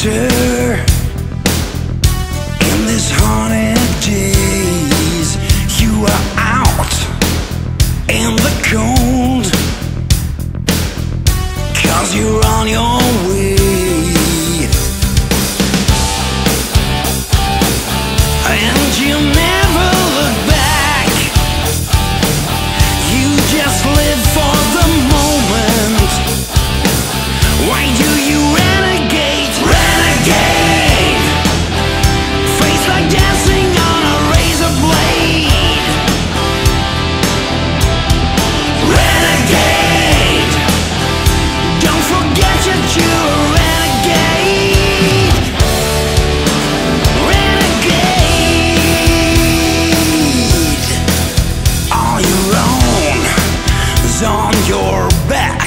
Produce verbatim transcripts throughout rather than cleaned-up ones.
winter, in these haunted days, you are out in the cold, 'cause you're on your way. And you never look back, you just live for the moment. Why do you renegade, renegade? Face like dancing on a razor blade. Renegade, don't forget that you're a renegade. Renegade, all your own is on your back.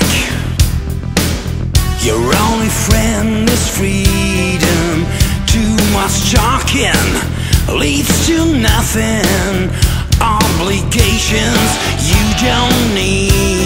Your only friend is freedom. Too much talking leads to nothing. Obligations you don't need.